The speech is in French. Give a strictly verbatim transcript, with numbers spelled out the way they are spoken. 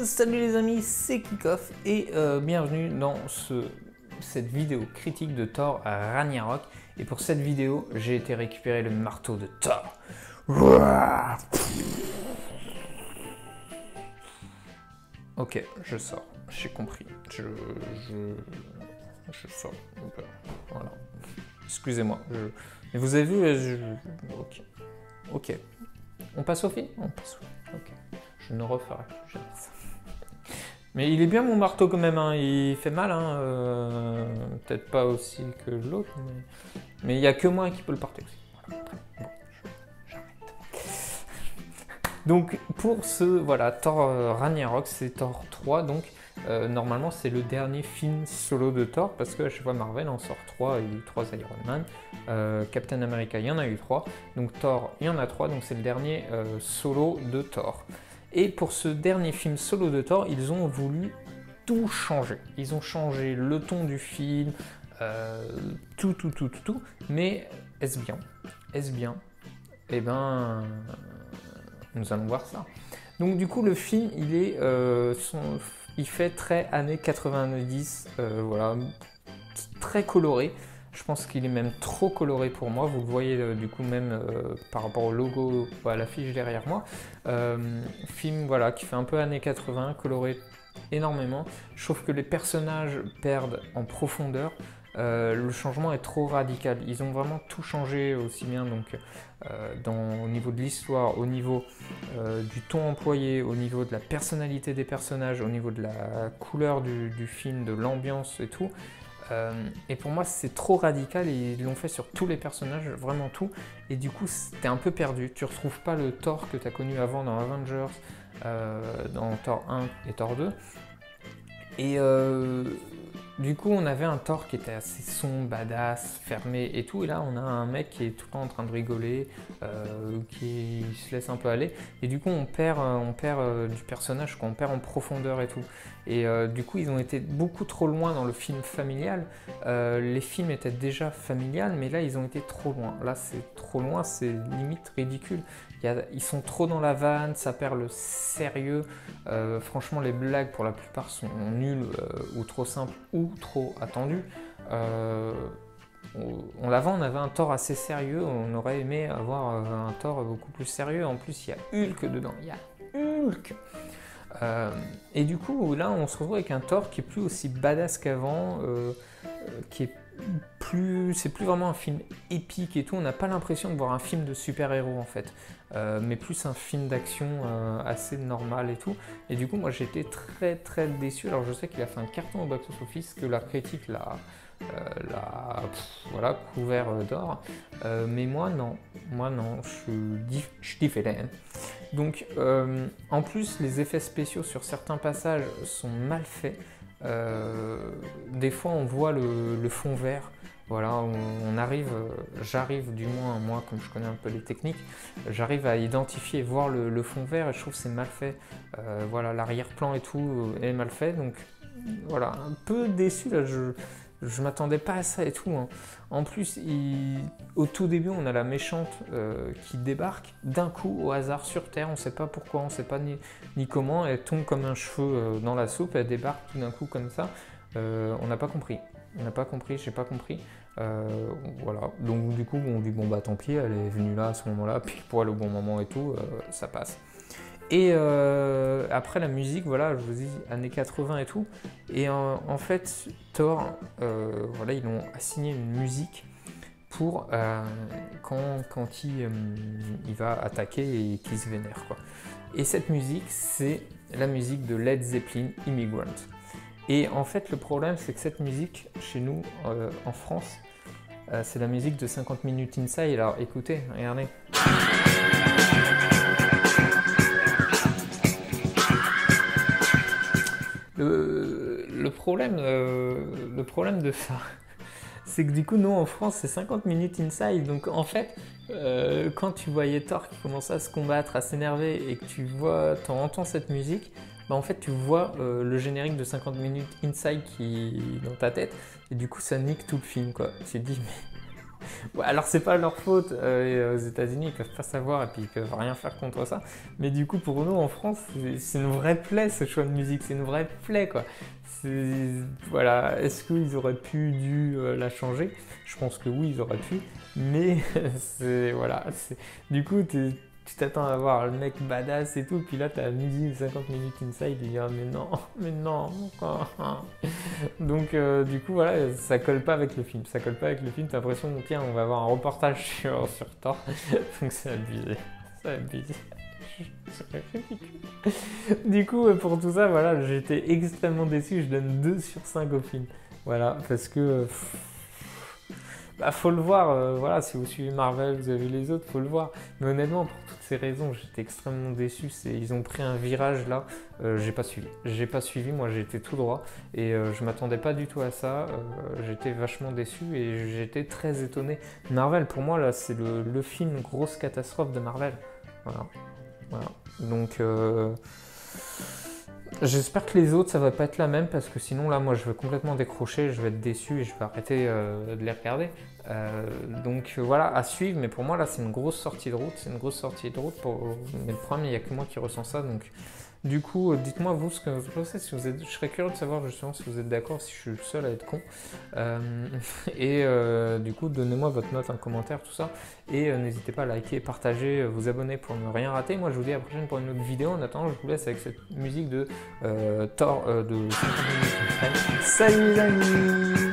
Salut les amis, c'est Kickoff et euh, bienvenue dans ce, cette vidéo critique de Thor à Ragnarok. Et pour cette vidéo, j'ai été récupérer le marteau de Thor. Ok, je sors, j'ai compris. Je, je, je sors. Voilà. Excusez-moi. Je... Mais vous avez vu, je... ok. Ok. On passe au film? On passe au film. Ok. Je ne referai plus jamais ça. Mais il est bien mon marteau quand même, hein. Il fait mal, hein. euh, peut-être pas aussi que l'autre, mais... mais il n'y a que moi qui peux le porter aussi. Voilà. Bon, j'arrête. Donc pour ce, voilà, Thor euh, Ragnarok, c'est Thor trois, donc euh, normalement c'est le dernier film solo de Thor, parce que à chaque fois Marvel en sort trois, il y a eu trois Iron Man, euh, Captain America il y en a eu trois, donc Thor il y en a trois, donc c'est le dernier euh, solo de Thor. Et pour ce dernier film solo de Thor, ils ont voulu tout changer. Ils ont changé le ton du film, euh, tout, tout, tout, tout, tout. Mais est-ce bien? Est-ce bien? Eh ben, nous allons voir ça. Donc du coup, le film, il est, euh, son, il fait très années quatre-vingt-dix, euh, voilà, très coloré. Je pense qu'il est même trop coloré pour moi, vous le voyez euh, du coup même euh, par rapport au logo, à l'affiche derrière moi. Euh, film voilà, qui fait un peu années quatre-vingts, coloré énormément. Je trouve que les personnages perdent en profondeur, euh, le changement est trop radical. Ils ont vraiment tout changé aussi bien donc, euh, dans, au niveau de l'histoire, au niveau euh, du ton employé, au niveau de la personnalité des personnages, au niveau de la couleur du, du film, de l'ambiance et tout. Euh, et pour moi c'est trop radical et ils l'ont fait sur tous les personnages, vraiment tout, et du coup c'était un peu perdu. Tu retrouves pas le Thor que tu as connu avant dans Avengers, euh, dans Thor un et Thor deux, et euh, du coup on avait un Thor qui était assez sombre, badass, fermé et tout, et là on a un mec qui est tout le temps en train de rigoler, euh, qui se laisse un peu aller, et du coup on perd, on perd euh, du personnage, quoi, on perd en profondeur et tout. Et euh, du coup, ils ont été beaucoup trop loin dans le film familial. Euh, les films étaient déjà familiales, mais là, ils ont été trop loin. Là, c'est trop loin, c'est limite ridicule. Il y a, ils sont trop dans la vanne, ça perd le sérieux. Euh, franchement, les blagues, pour la plupart, sont nulles euh, ou trop simples ou trop attendues. Euh, on l'avant, on avait un Thor assez sérieux. On aurait aimé avoir un Thor beaucoup plus sérieux. En plus, il y a Hulk dedans. Il y a Hulk. Euh, et du coup là on se retrouve avec un Thor qui est plus aussi badass qu'avant, euh, euh, qui est plus, c'est plus vraiment un film épique et tout, on n'a pas l'impression de voir un film de super-héros en fait, euh, mais plus un film d'action euh, assez normal et tout, et du coup moi j'ai été très très déçu. Alors je sais qu'il a fait un carton au box-office, que la critique l'a Euh, là, pff, voilà, couvert d'or, euh, mais moi non, moi non, je suis, je suis différent. Donc, euh, en plus, les effets spéciaux sur certains passages sont mal faits. Euh, des fois, on voit le, le fond vert. Voilà, on, on arrive, j'arrive du moins, moi, comme je connais un peu les techniques, j'arrive à identifier, voir le, le fond vert, et je trouve que c'est mal fait. Euh, voilà, l'arrière-plan et tout est mal fait, donc voilà, un peu déçu là. Je, Je m'attendais pas à ça et tout, hein. En plus, il... au tout début, on a la méchante euh, qui débarque d'un coup au hasard sur Terre. On sait pas pourquoi, on sait pas ni, ni comment. Elle tombe comme un cheveu euh, dans la soupe. Elle débarque tout d'un coup comme ça. Euh, on n'a pas compris. On n'a pas compris. J'ai pas compris. Euh, voilà. Donc du coup, on dit bon bah tant pis. Elle est venue là à ce moment-là, puis pour elle au bon moment et tout, euh, ça passe. Et euh, après la musique, voilà, je vous dis années quatre-vingts et tout. Et en, en fait, Thor, euh, voilà, ils ont assigné une musique pour euh, quand, quand il, euh, il va attaquer et qu'il se vénère, quoi. Et cette musique, c'est la musique de Led Zeppelin, Immigrant. Et en fait, le problème, c'est que cette musique, chez nous, euh, en France, euh, c'est la musique de cinquante minutes Inside. Alors écoutez, regardez. Le, le, problème, euh, le problème de ça, c'est que du coup, nous en France, c'est cinquante minutes Inside. Donc en fait, euh, quand tu voyais Thor qui commençait à se combattre, à s'énerver, et que tu vois, tu entends cette musique, bah en fait, tu vois euh, le générique de cinquante minutes Inside qui est dans ta tête, et du coup, ça nique tout le film, quoi. Tu te dis, mais Ouais, alors c'est pas leur faute, euh, aux États-Unis ils peuvent pas savoir et puis ils peuvent rien faire contre ça. Mais du coup pour nous en France c'est une vraie plaie ce choix de musique, c'est une vraie plaie quoi. Voilà, est-ce qu'ils auraient pu dû euh, la changer? Je pense que oui ils auraient pu, mais c'est voilà, du coup tu t'attends à voir le mec badass et tout, puis là t'as musique cinquante minutes inside, il dit ah mais non, mais non, quoi. Donc euh, du coup voilà, ça colle pas avec le film, ça colle pas avec le film, t'as l'impression que tiens on va avoir un reportage sur, sur Thor, donc c'est abusé, c'est abusé. Du coup pour tout ça voilà, j'étais extrêmement déçu, je donne deux sur cinq au film, voilà, parce que pff, bah, faut le voir, euh, voilà, si vous suivez Marvel, vous avez vu les autres, faut le voir. Mais honnêtement, pour toutes ces raisons, j'étais extrêmement déçu. Ils ont pris un virage là, euh, j'ai pas suivi. J'ai pas suivi, moi j'ai été tout droit et euh, je m'attendais pas du tout à ça. Euh, j'étais vachement déçu et j'étais très étonné. Marvel, pour moi, là, c'est le, le film grosse catastrophe de Marvel. Voilà. Voilà. Donc. Euh... J'espère que les autres ça va pas être la même parce que sinon là moi je vais complètement décrocher, je vais être déçu et je vais arrêter euh, de les regarder. Euh, donc euh, voilà, à suivre, mais pour moi là c'est une grosse sortie de route, c'est une grosse sortie de route pour... Mais le problème il n'y a que moi qui ressens ça, donc du coup dites-moi vous ce que vous pensez, si vous êtes... je serais curieux de savoir justement si vous êtes d'accord, si je suis le seul à être con. Euh, et euh, du coup donnez-moi votre note, un commentaire, tout ça, et euh, n'hésitez pas à liker, partager, vous abonner pour ne rien rater. Moi je vous dis à la prochaine pour une autre vidéo, en attendant je vous laisse avec cette musique de euh, Thor euh, de... Salut les amis!